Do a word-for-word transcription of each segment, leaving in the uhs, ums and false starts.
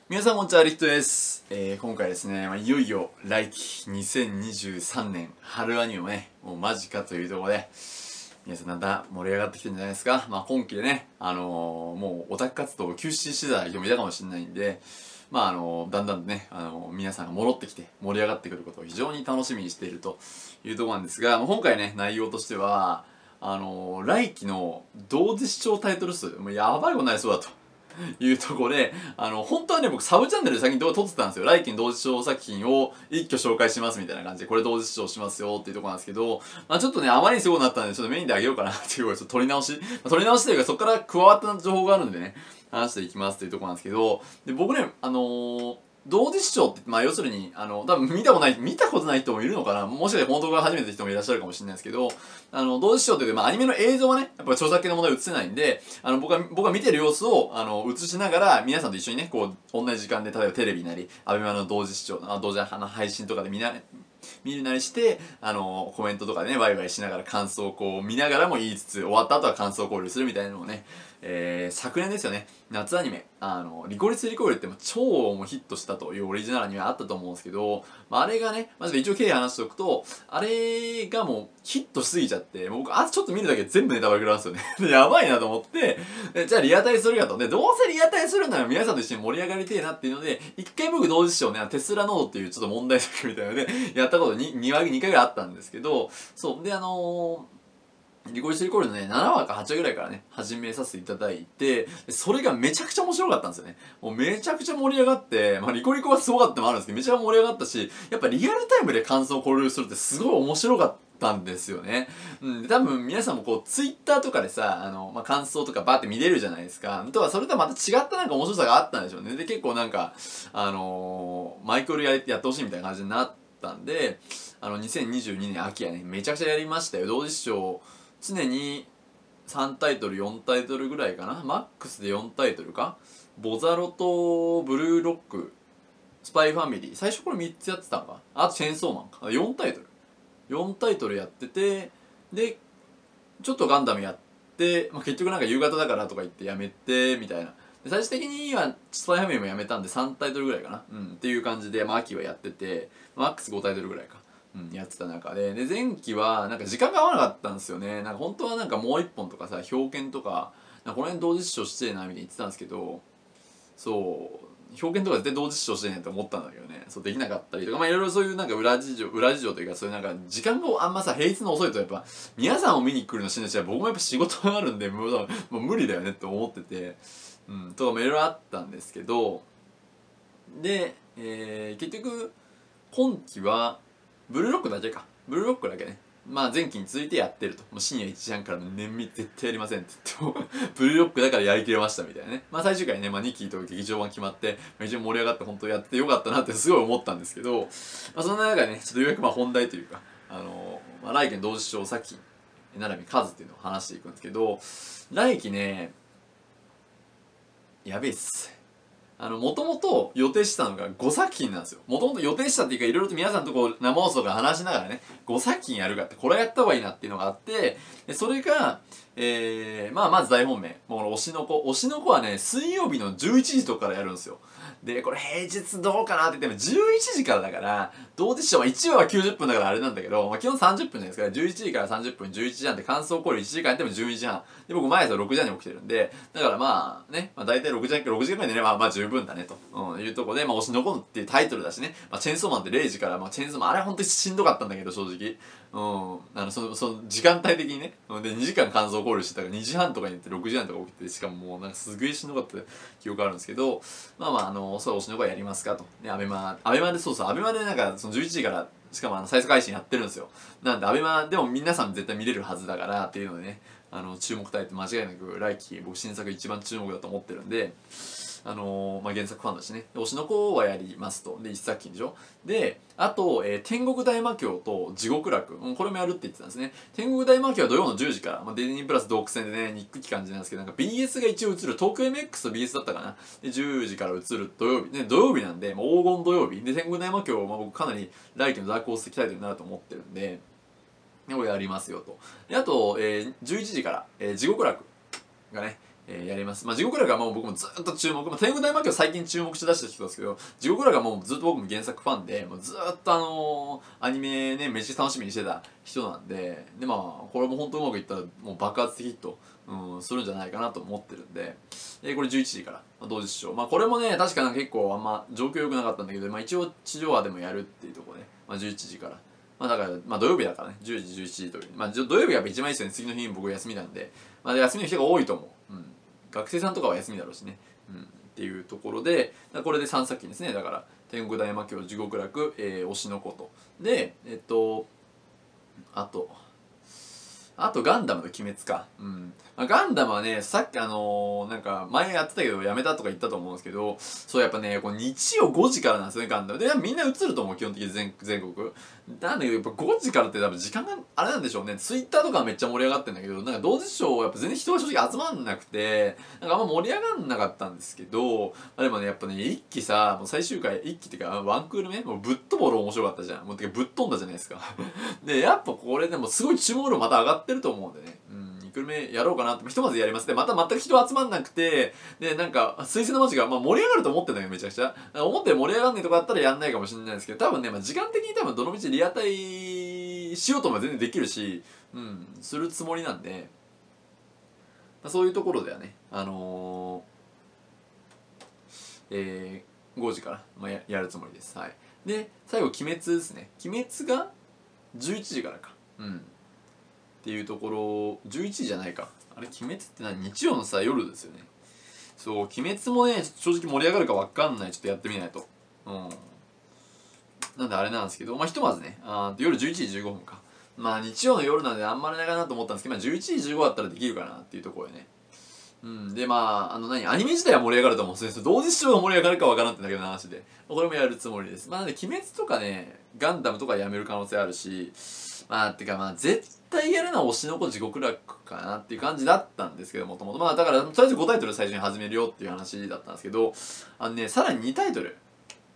皆さんこんにちは、リヒトです。えー、今回ですね、まあ、いよいよ来期にせんにじゅうさんねん春アニメもね、もう間近というところで、皆さんなんだ盛り上がってきてるんじゃないですか。まあ今期でね、あのー、もうオタク活動を休止してた人もいたかもしれないんで、まああのー、だんだんね、あのー、皆さんが戻ってきて盛り上がってくることを非常に楽しみにしているというところなんですが、まあ、今回ね、内容としては、あのー、来期の同時視聴タイトル数、もうやばいことになりそうだと。いうところで、あの、本当はね、僕サブチャンネルで先に動画撮ってたんですよ。来期同時視聴作品を一挙紹介しますみたいな感じで、これ同時視聴しますよっていうところなんですけど、まあちょっとね、あまりにすごくなったんで、ちょっとメインであげようかなっていうことで、ちょっと撮り直し、まあ、撮り直しというか、そこから加わった情報があるんでね、話していきますっていうところなんですけど、で、僕ね、あのー同時視聴って、まあ要するに、あの、多分見たことない、見たことない人もいるのかな、もしかして本当が初めての人もいらっしゃるかもしれないですけど、あの、同時視聴っていう、まあアニメの映像はね、やっぱ著作権の問題映せないんで、あの、僕は、僕は見てる様子を、あの、映しながら、皆さんと一緒にね、こう、同じ時間で、例えばテレビなり、アベマの同時視聴、あ同時あの配信とかで見な、見るなりして、あの、コメントとかでね、ワイワイしながら感想をこう見ながらも言いつつ、終わった後は感想交流するみたいなのをね、えー、昨年ですよね、夏アニメ、あの、リコリス・リコイルって超もヒットしたというオリジナルアニメあったと思うんですけど、まあ、あれがね、まず一応経緯話しておくと、あれがもうヒットしすぎちゃって、もう僕、あとちょっと見るだけで全部ネタバレ食らうんですよね。やばいなと思って、じゃあリアタイするかと。で、どうせリアタイするなら皆さんと一緒に盛り上がりてえなっていうので、一回僕同時視聴ね、テスラノードっていうちょっと問題作みたいなので、やったことに 2, 話、にかいぐらいあったんですけど、そう。で、あのー、リコリス・リコールのね、ななわかはちわぐらいからね、始めさせていただいて、それがめちゃくちゃ面白かったんですよね。もうめちゃくちゃ盛り上がって、まあリコリコはすごかったのもあるんですけど、めちゃくちゃ盛り上がったし、やっぱリアルタイムで感想を交流するってすごい面白かったんですよね。うん、で多分皆さんもこう、ツイッターとかでさ、あの、まあ、感想とかバーって見れるじゃないですか。とか、それとはまた違ったなんか面白さがあったんでしょうね。で、結構なんか、あのー、マイクロややってほしいみたいな感じになったんで、あの、にせんにじゅうにねん秋はね、めちゃくちゃやりましたよ。同時視聴、常に、さんタイトルよんタイトルぐらいかな、マックスでよんタイトルか、ボザロとブルーロック、スパイファミリー、最初これみっつやってたのか、あとチェーンソーマンか、よんタイトルよんタイトルやってて、でちょっとガンダムやって、まあ、結局なんか夕方だからとか言ってやめてみたいな、で最終的にはスパイファミリーもやめたんでさんタイトルぐらいかな、うん、っていう感じで、まあ、秋はやってて、マックスごタイトルぐらいか、うん、やってた中で、で、前期は、なんか時間が合わなかったんですよね。なんか本当はなんかもう一本とかさ、表剣とか、なんかこの辺同時視聴してえな、みたいに言ってたんですけど、そう、表現とか絶対同時視聴してねって思ったんだけどね、そうできなかったりとか、まあいろいろそういうなんか裏事情、裏事情というか、そういうなんか時間があんまさ、平日の遅いとやっぱ、皆さんを見に来るのしんどいし、僕もやっぱ仕事があるんで、もうもう無理だよねって思ってて、うん、とかもいろいろあったんですけど、で、えー、結局、今期は、ブルーロックだけか。ブルーロックだけね。まあ前期に続いてやってると。もう深夜いちじはんからの年密絶対やりませんって言ってもブルーロックだからやりきれましたみたいなね。まあ最終回ね、まあにきと劇場版決まって、非常に盛り上がって本当やってよかったなってすごい思ったんですけど、まあそんな中でね、ちょっとようやくまあ本題というか、あのー、まあ来期の同時視聴作品、並び数っていうのを話していくんですけど、来期ね、やべえっす。あの、もともと予定してたのがごさく品なんですよ。もともと予定したっていうか、いろいろと皆さんとこう、生放送から話しながらね、ごさく品やるかって、これやった方がいいなっていうのがあって、でそれが、えー、まあ、まず大本命。もう、推しの子。推しの子はね、水曜日のじゅういちじとかからやるんですよ。で、これ平日どうかなって言っても、じゅういちじからだから、どうでしょう。いちわはきゅうじゅっぷんだからあれなんだけど、まあ、基本さんじゅっぷんじゃないですか。じゅういちじからさんじゅっぷん、じゅういちじはんで感想考慮いちじかんやってもじゅういちじはん。で、僕毎朝ろくじはんに起きてるんで、だからまあね、まあ大体ろくじはん、ろくじかんぐらい寝ればまあ十分だねと、うん、いうところで、まあ推し残るっていうタイトルだしね、まあチェーンソーマンってれいじから、まあチェーンソーマン、あれ本当にしんどかったんだけど、正直。うん、あの、その、その時間帯的にね、で、にじかん感想考慮してたからにじはんとかに行ってろくじはんとか起きて、しかももうなんかすげえしんどかった記憶あるんですけど、まあまあ、あの、そう、推しの子はやりますかと。ね、アベマ、アベマでそうそう、アベマでなんかそのじゅういちじから、しかもあの、再生配信やってるんですよ。なんで、アベマでも皆さん絶対見れるはずだからっていうのでね、あの、注目タイトル間違いなく来期僕新作一番注目だと思ってるんで、あのー、まあ、原作ファンだしね。推しの子はやりますと。で、一作品でしょ。で、あと、えー、天国大魔教と地獄楽。うん、これもやるって言ってたんですね。天国大魔教は土曜のじゅうじから、まあ、ディズニープラス独占でね、ニック期間じゃないですけど、なんか ビーエス が一応映る、東京 エムエックス と ビーエス だったかな。で、じゅうじから映る土曜日。ね、土曜日なんで、まあ、黄金土曜日。で、天国大魔教は、まあ、僕かなり来期のダークホース的タイトルになると思ってるんで、これやりますよと。で、あと、えー、じゅういちじから、えー、地獄楽がね、 えー、やります。まあ、地獄楽はもう僕もずっと注目、まあ、天狗大魔教最近注目して出した人ですけど、地獄楽はもうずっと僕も原作ファンで、もうずっとあのー、アニメね、めっちゃ楽しみにしてた人なんで、で、まあ、これも本当うまくいったら、もう爆発的ヒット、うん、するんじゃないかなと思ってるんで、えー、これじゅういちじから、まあ、同時視聴。まあ、これもね、確か結構あんま状況良くなかったんだけど、まあ、一応地上波でもやるっていうところで、まあ、じゅういちじから。まあだから、まあ土曜日だからね、じゅうじ、じゅういちじという。まあ土曜日がやっぱ一番いいですよね。次の日に僕休みなんで。まあ休みの人が多いと思う。うん。学生さんとかは休みだろうしね。うん。っていうところで、これでさんさく品ですね。だから、天国大魔教、地獄楽、えー、推しのこと。で、えっと、あと、あとガンダムの鬼滅か。うん。まあ、ガンダムはね、さっきあのー、なんか前やってたけどやめたとか言ったと思うんですけど、そうやっぱね、こう日曜ごじからなんですよね、ガンダム。で、みんな映ると思う、基本的に全全国。なんだけど、やっぱごじからって多分時間があれなんでしょうね。ツイッターとかはめっちゃ盛り上がってんだけど、なんか同時視聴やっぱ全然人が正直集まんなくて、なんかあんま盛り上がんなかったんですけど、まあ、でもね、やっぱね、一期さ、もう最終回、一期っていうか、ワンクール目もうぶっ飛ぼる面白かったじゃん。もうてかぶっ飛んだじゃないですか。で、やっぱこれでもすごい注目度また上がってると思うんでね。うん、にクール目やろうかなって、ひとまずやります。で、また全く人集まんなくて、で、なんか、水星の文字が、まあ、盛り上がると思ってんだよ、めちゃくちゃ。思って盛り上がんないとかあったらやんないかもしれないですけど、多分ね、まあ、時間的に多分どの道リアタイしようとも全然できるし、うん、するつもりなんで、まあ、そういうところではね、あのー、えー、ごじから、まあ、ややるつもりです。はい。で、最後、鬼滅ですね。鬼滅がじゅういちじからか。うん。っていうところ、じゅういちじじゃないか。あれ、鬼滅って何？日曜のさ、夜ですよね。そう、鬼滅もね、正直盛り上がるかわかんない。ちょっとやってみないと。うん。なんであれなんですけど、まあひとまずね、あ夜じゅういちじじゅうごふんか。まあ日曜の夜なんであんまりないかなと思ったんですけど、まあじゅういちじじゅうごだったらできるかなっていうところでね。うん。で、まあ、あの何、アニメ自体は盛り上がると思うんですよ。同時視聴が盛り上がるかわからんってだけの話で。これもやるつもりです。まあなんで、鬼滅とかね、ガンダムとかやめる可能性あるし、まあ、てかまあ、絶対やるのは推しの子地獄楽かなっていう感じだったんですけど、もともと。まあ、だから、とりあえずごタイトル最初に始めるよっていう話だったんですけど、あのね、さらににタイトル、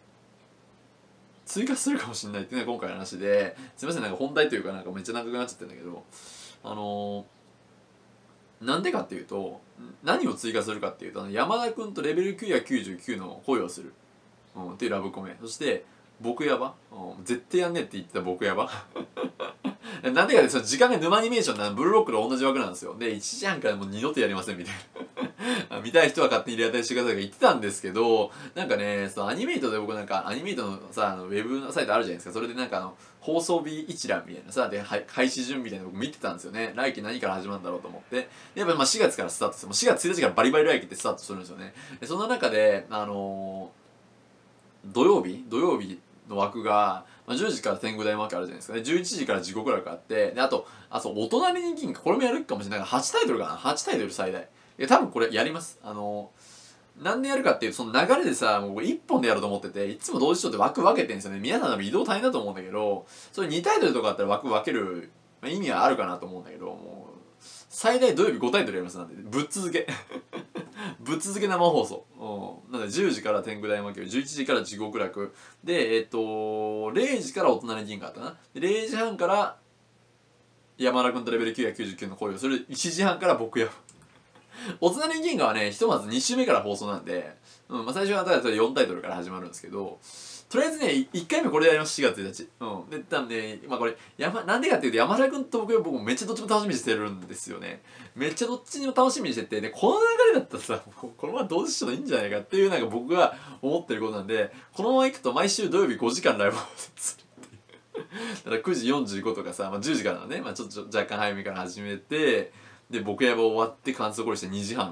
追加するかもしれないっていうのが今回の話で、すいません、なんか本題というかなんかめっちゃ長くなっちゃってるんだけど、あのー、なんでかっていうと、何を追加するかっていうと、あの山田くんとレベルきゅうひゃくきゅうじゅうきゅうの恋をする、うん、っていうラブコメ。そして、僕やば、うん、絶対やんねえって言ってた僕やば。なんでかね、その時間が沼アニメーションなブルーロックと同じ枠なんですよ。で、いちじはんからもう二度とやりませんみたいな。見たい人は勝手にリアタイしてくださいとか言ってたんですけど、なんかね、そのアニメイトで僕なんか、アニメイトのさ、あのウェブのサイトあるじゃないですか。それでなんかあの、放送日一覧みたいなさ、で、開始順みたいなの僕見てたんですよね。来期何から始まるんだろうと思って。やっぱまあしがつからスタートする。もうしがつついたちからバリバリ来期ってスタートするんですよね。でその中で、あのー、土曜日土曜日の枠が、まあ、じゅうじから天狗大魔教あるじゃないですかね。じゅういちじから地獄楽あって、で、あと、あ、そう、お隣に銀河、これもやるかもしれない。はちタイトルかな ?はち タイトル最大。いや、多分これやります。あのー、なんでやるかっていう、その流れでさ、もういっぽんでやると思ってて、いつも同時視聴って枠分けてんですよね。皆さん多分移動大変だと思うんだけど、それにタイトルとかあったら枠分ける、まあ、意味はあるかなと思うんだけど、もう、最大土曜日ごタイトルやりますなんで、ぶっ続け。ぶっ続け生放送。うん。なのでじゅうじから天狗大魔教、じゅういちじから地獄楽。で、えっと、れいじから大人に銀河あったな。で、れいじはんから山田君とレベルきゅうひゃくきゅうじゅうきゅうの恋をする。いちじはんから僕や。大人に銀河はね、ひとまずに週目から放送なんで、うん、まあ最初はだからよんタイトルから始まるんですけど、とりあえずね、いっかいめこれでやります、しがつついたち。うん。で、多分ね、まあこれ、山、なんでかっていうと、山田君と僕、僕めっちゃどっちも楽しみにしてるんですよね。めっちゃどっちにも楽しみにしてて、で、この流れだったらさ、このまま同時視聴でいいんじゃないかっていう、なんか僕が思ってることなんで、このまま行くと毎週土曜日ごじかんライブをするっていう。だからくじよんじゅうごとかさ、まあ、じゅうじからのね、まあちょっと若干早めから始めて、で、僕やば終わって感想これしてにじはん。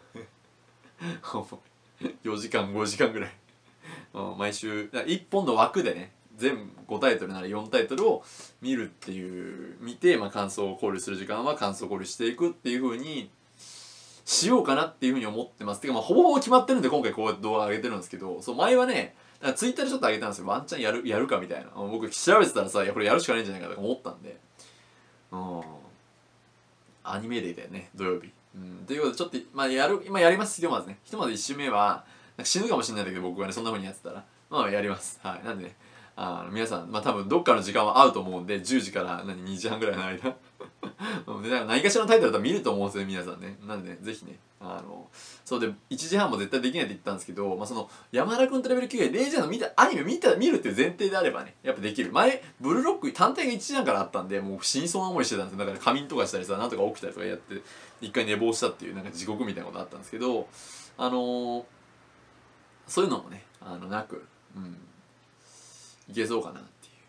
よじかん、ごじかんぐらい。毎週いっぽんの枠でね全ごタイトルならよんタイトルを見るっていう見て、まあ、感想を考慮する時間は感想を考慮していくっていう風にしようかなっていう風に思ってます。てかまあほぼほぼ決まってるんで今回こうやって動画上げてるんですけど、そう前はねツイッターでちょっと上げたんですよ。ワンチャンやるやるかみたいな。僕調べてたらさ、いやこれやるしかないんじゃないかとか思ったんで、うんアニメデーだよね土曜日。うん、ということでちょっとまあやる今やります。ひとまずねひとまずいち週目は死ぬかもしれないんだけど僕はねそんな風にやってたらまあやります。はい。なんでねあの皆さん、まあ多分どっかの時間は合うと思うんで、じゅうじから何にじはんぐらいの間で何かしらのタイトルだったら見ると思うんですよ皆さんね。なんでね、ぜひね、あのそうでいちじはんも絶対できないって言ったんですけど、まあ、その山田君とレベルきゅうがレイジャーの見たアニメ見た見るっていう前提であればねやっぱできる。前ブルーロック探偵がいちじはんからあったんでもう死にそうな思いしてたんですよ。だから仮眠とかしたりさなんとか起きたりとかやって一回寝坊したっていうなんか地獄みたいなことあったんですけど、あのー、そういうのもねあのなく、うん、いけそうかなっていう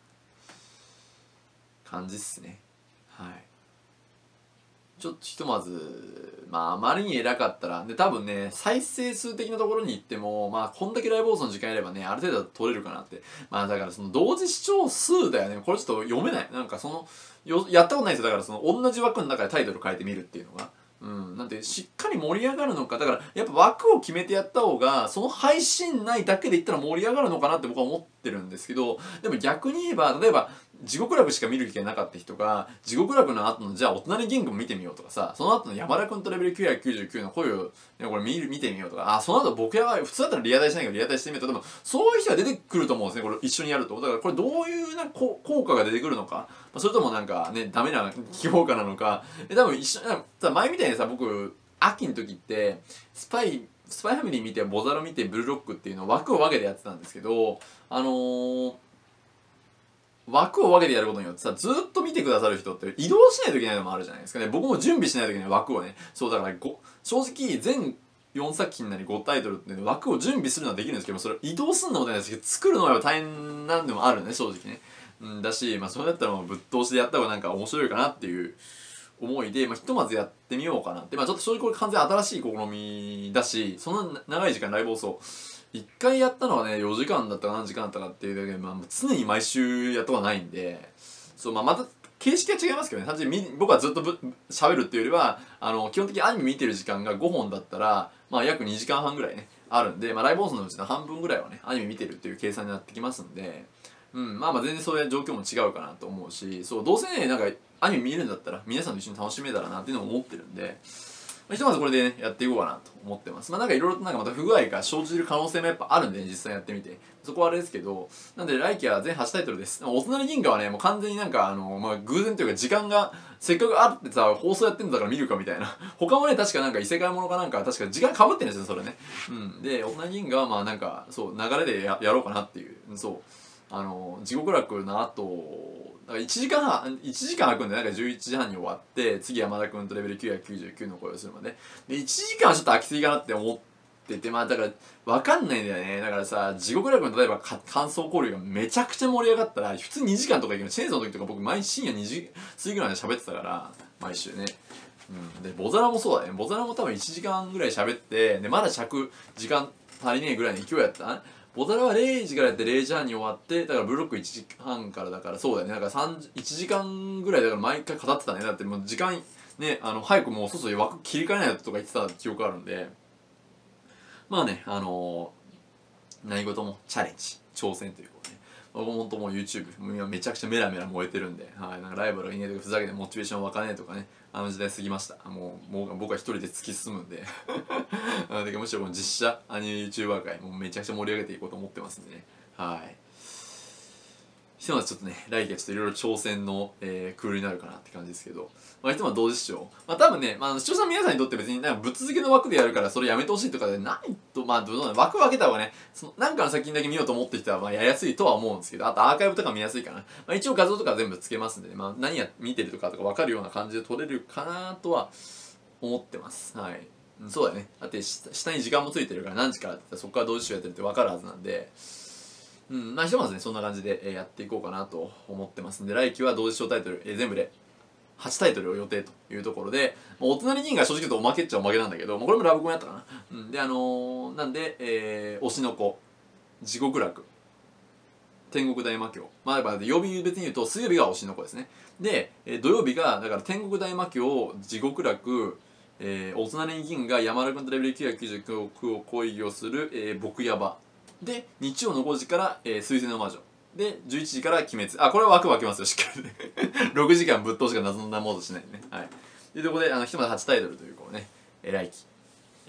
感じっすね。はい。ちょっとひとまず、まああまりに偉かったら、で多分ね、再生数的なところに行っても、まあこんだけライブ放送の時間やればね、ある程度取れるかなって。まあだからその同時視聴数だよね。これちょっと読めない。なんかその、よやったことないですよ。だからその同じ枠の中でタイトル変えてみるっていうのが。うん、なんでしっかり盛り上がるのかだからやっぱ枠を決めてやった方がその配信内だけで言ったら盛り上がるのかなって僕は思ってるんですけど、でも逆に言えば例えば地獄楽しか見る機会なかった人が地獄楽の後のじゃあお隣銀河も見てみようとかさ、その後の山田君とレベルきゅうひゃくきゅうじゅうきゅうの声を、ね、これ見る見てみようとか、あその後僕やが普通だったらリアタイしないけどリアタイしてみるとでもそういう人が出てくると思うんですね。これ一緒にやるとだからこれどういうな効果が出てくるのか、それともなんかねダメな評価なのか、え多分一緒前みたいにさ僕秋の時ってスパイスパイファミリー見てボザロ見てブルーロックっていうのを枠を分けてやってたんですけど、あのー枠を分けてやることによってさずっと見てくださる人って移動しないといけないのもあるじゃないですかね。僕も準備しないといけない枠をね、そうだから正直全よんさく品なりごタイトルって枠を準備するのはできるんですけど、それ移動するのも大変ですけど作るのは大変なんでもあるね正直ね。うんだし、まあそれだったらもうぶっ通しでやった方がなんか面白いかなっていう思いで、まあ、ひとまずやってみようかなって、まあ、ちょっと正直これ完全新しい試みだし、そんな長い時間ライブ放送いっかいやったのはねよじかんだったか何時間だったかっていうだけで、まあ、常に毎週やったことはないんで、そう、まあ、また形式は違いますけどね。単純に僕はずっと喋るっていうよりはあの基本的にアニメ見てる時間がごほんだったら、まあ、約にじかんはんぐらいねあるんで、まあ、ライブ放送のうちの半分ぐらいはねアニメ見てるっていう計算になってきますんで、うん、まあまあ全然そういう状況も違うかなと思うし、そうどうせねなんかアニメ見るんだったら皆さんと一緒に楽しめたらなっていうのを思ってるんで、まあ、ひとまずこれでねやっていこうかなと思ってます。まあなんかいろいろとなんかまた不具合が生じる可能性もやっぱあるんで、ね、実際やってみてそこはあれですけど、なんで来期は全はちタイトルです。お隣銀河はねもう完全になんかあの、まあ、偶然というか時間がせっかくあってさ放送やってんだから見るかみたいな他もね確かなんか異世界ものかなんか確か時間かぶってるんですよそれね。うんでお隣銀河はまあなんかそう流れで や, やろうかなっていう、そうあの地獄楽の後だからいちじかんはんいちじかん空くんでなんかじゅういちじはんに終わって次山田君とレベルきゅうひゃくきゅうじゅうきゅうの声をするまででいちじかんはちょっと空きすぎかなって思ってて、まあだから分かんないんだよね。だからさ地獄楽の例えば感想交流がめちゃくちゃ盛り上がったら普通にじかんとかいけない。チェーンソーの時とか僕毎深夜にじ過ぎぐらいまで喋ってたから毎週ね。うん、でボザラもそうだね。ボザラも多分いちじかんぐらい喋ってでまだ尺時間足りねえぐらいの勢いやったな。ボタラはれいじからやってれいじはんに終わってだからブロックいちじはんからだからそうだよね。だからいちじかんぐらいだから毎回語ってたね。だってもう時間ねあの早くもうそろそろ枠切り替えないととか言ってた記憶あるんで、まあねあのー、何事もチャレンジ挑戦ということね。僕も本当もう YouTube 今めちゃくちゃメラメラ燃えてるんで、はい、なんかライバルがいねえとかふざけてモチベーション湧かねえとかね、あの時代過ぎました。もうもう僕は一人で突き進むんでだからむしろこの実写アニメ YouTuber 界もうめちゃくちゃ盛り上げていこうと思ってますんでね。はい。ひとまずちょっとね来期はちょっといろいろ挑戦の、えー、クールになるかなって感じですけど、まあひとまず同時視聴、まあ多分ね、まあ、視聴者の皆さんにとって別になんかぶっ続けの枠でやるからそれやめてほしいとかでないと、まあどうだ枠分けた方がねそのなんかの作品だけ見ようと思ってきたらまあやりやすいとは思うんですけど、あとアーカイブとか見やすいかな、まあ、一応画像とか全部つけますんで、ね、まあ何や見てるとかとか分かるような感じで撮れるかなとは思ってます。はい、うん、そうだね。だって下に時間もついてるから何時からって言ったらそこから同時視聴やってるって分かるはずなんで、うん、まあひとまずねそんな感じでやっていこうかなと思ってますんで、来期は同時視聴タイトル、えー、全部ではちタイトルを予定というところで、お隣銀河正直言うとおまけっちゃおまけなんだけど、まあ、これもラブコンやったかな。うん、であのー、なんで、えー、推しの子、地獄楽、天国大魔教、まあやっぱ曜日別に言うと水曜日が推しの子ですね。で、えー、土曜日がだから天国大魔教、地獄楽、えー、お隣銀河、山田君とレベルきゅうひゃくきゅうじゅうきゅうを恋議をする、えー、僕ヤバで日曜のごじから、えー、水星の魔女でじゅういちじから鬼滅、あこれは枠分けますよしっかりねろくじかんぶっ通しか謎のなモードしないでね。はいというところであのひとまずはちタイトルというこうね、えー、来期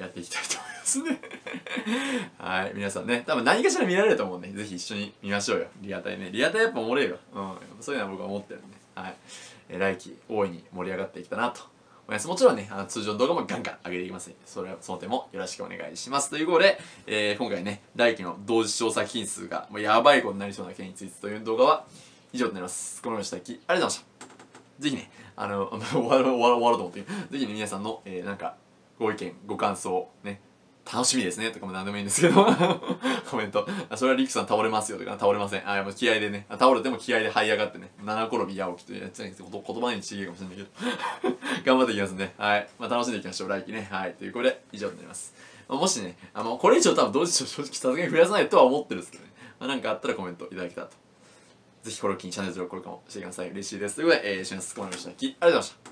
やっていきたいと思いますねはい、皆さんね、多分何かしら見られると思うんで、ぜひ一緒に見ましょうよ。リアタイね。リアタイやっぱおもれるよ。うん。そういうのは僕は思ってるんで。はい。えー、来期大いに盛り上がっていけたなと思います。もちろんね、あの通常の動画もガンガン上げていきますので、それは、その点もよろしくお願いします。ということで、えー、今回ね、来期の同時調査金数がもうやばいことになりそうな件についてという動画は以上となります。このようにしたき、ありがとうございました。ぜひね、あの、終わる、終わる、終わると思って、ぜひね、皆さんの、えー、なんか、ご意見、ご感想、ね、楽しみですねとかも何でもいいんですけどコメント、それはリクさん倒れますよとか、倒れません。あ、もう気合でね、倒れても気合で這い上がってね、七転び八起きというやつじゃないですけど、言葉にちげえかもしれないけど頑張っていきますんで、はい。まあ楽しんでいきましょう、来期ね。はい。ということで、以上になります。まあ、もしね、あの、これ以上多分同時正直さすがに増やさないとは思ってるんですけどね。まあなんかあったらコメントいただけたらと。ぜひこれを機にチャンネル登録これかもしてください。嬉しいです。ということで、えー、一緒に進めました。ありがとうございました。